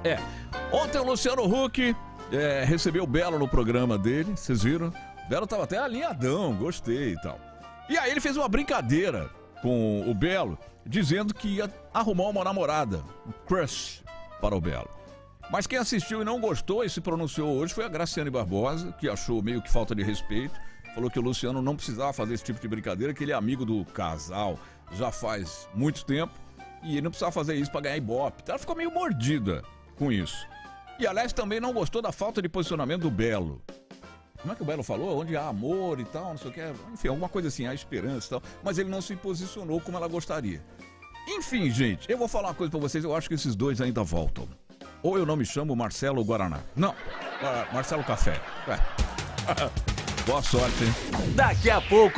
É. Ontem o Luciano Huck recebeu o Belo no programa dele, vocês viram? O Belo tava até alinhadão, gostei e tal. E aí ele fez uma brincadeira com o Belo, dizendo que ia arrumar uma namorada, um crush para o Belo. Mas quem assistiu e não gostou e se pronunciou hoje foi a Graciane Barbosa, que achou meio que falta de respeito. Falou que o Luciano não precisava fazer esse tipo de brincadeira, que ele é amigo do casal já faz muito tempo e ele não precisava fazer isso para ganhar ibope. Ela ficou meio mordida com isso. E aliás também não gostou da falta de posicionamento do Belo. Como é que o Belo falou? Onde há amor e tal, não sei o que. Enfim, alguma coisa assim, há esperança e tal. Mas ele não se posicionou como ela gostaria. Enfim, gente, eu vou falar uma coisa pra vocês. Eu acho que esses dois ainda voltam. Ou eu não me chamo Marcelo Guaraná. Não, Marcelo Café. Boa sorte, hein? Daqui a pouco.